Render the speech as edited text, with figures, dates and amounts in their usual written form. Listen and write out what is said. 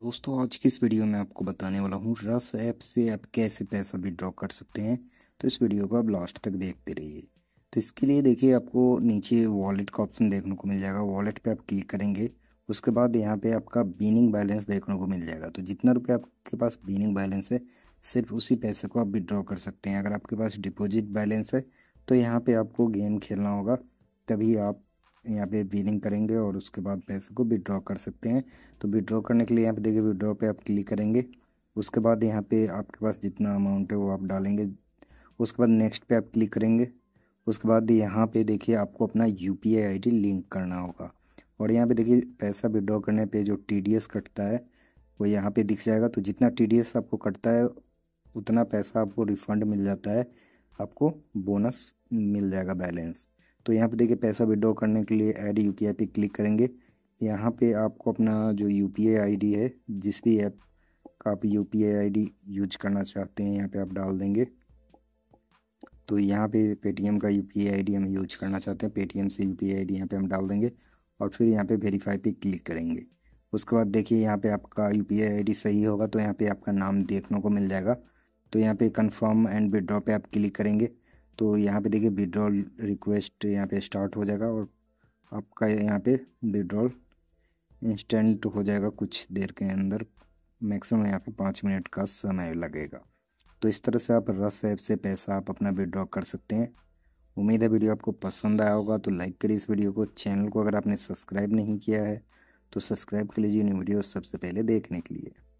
दोस्तों आज की इस वीडियो में आपको बताने वाला हूँ रस ऐप से आप कैसे पैसा विड्रॉ कर सकते हैं। तो इस वीडियो को आप लास्ट तक देखते रहिए। तो इसके लिए देखिए आपको नीचे वॉलेट का ऑप्शन देखने को मिल जाएगा। वॉलेट पे आप क्लिक करेंगे, उसके बाद यहाँ पे आपका बीनिंग बैलेंस देखने को मिल जाएगा। तो जितना रुपये आपके पास बीनिंग बैलेंस है सिर्फ उसी पैसे को आप विड्रॉ कर सकते हैं। अगर आपके पास डिपॉजिट बैलेंस है तो यहाँ पे आपको गेम खेलना होगा, तभी आप यहाँ पे विनिंग करेंगे और उसके बाद पैसे को विड्रॉ कर सकते हैं। तो विड्रॉ करने के लिए यहाँ पे देखिए विड्रॉ पे आप क्लिक करेंगे, उसके बाद यहाँ पे आपके पास जितना अमाउंट है वो आप डालेंगे। उसके बाद नेक्स्ट पे आप क्लिक करेंगे। उसके बाद यहाँ पे देखिए आपको अपना यूपीआई आईडी लिंक करना होगा और यहाँ पे देखिए पैसा विड्रॉ करने पे जो टीडीएस कटता है वो यहाँ पे दिख जाएगा। तो जितना टीडीएस आपको कटता है उतना पैसा आपको रिफंड मिल जाता है, आपको बोनस मिल जाएगा बैलेंस। तो यहाँ पे देखिए पैसा विड्रॉ करने के लिए ऐड यूपीआई पे क्लिक करेंगे। यहाँ पे आपको अपना जो यूपीआई आईडी है, जिस भी ऐप का आप यूपीआई आईडी यूज करना चाहते हैं यहाँ पे आप डाल देंगे। तो यहाँ पे पेटीएम का यूपीआई आईडी हम यूज करना चाहते हैं, पेटीएम से यूपीआई आईडी यहाँ पे हम डाल देंगे और फिर यहाँ पे वेरीफाई पे क्लिक करेंगे। उसके बाद देखिए यहाँ पे आपका यूपीआई आईडी सही होगा तो यहाँ पे आपका नाम देखने को मिल जाएगा। तो यहाँ पे कंफर्म एंड विड्रॉ पे आप क्लिक करेंगे। तो यहाँ पे देखिए विड्रॉल रिक्वेस्ट यहाँ पे स्टार्ट हो जाएगा और आपका यहाँ पे विड्रॉल इंस्टेंट हो जाएगा कुछ देर के अंदर। मैक्सिमम यहाँ पे 5 मिनट का समय लगेगा। तो इस तरह से आप रस ऐप से पैसा आप अपना विड्रॉ कर सकते हैं। उम्मीद है वीडियो आपको पसंद आया होगा, तो लाइक करिए इस वीडियो को। चैनल को अगर आपने सब्सक्राइब नहीं किया है तो सब्सक्राइब कर लीजिए न्यू वीडियो सबसे पहले देखने के लिए।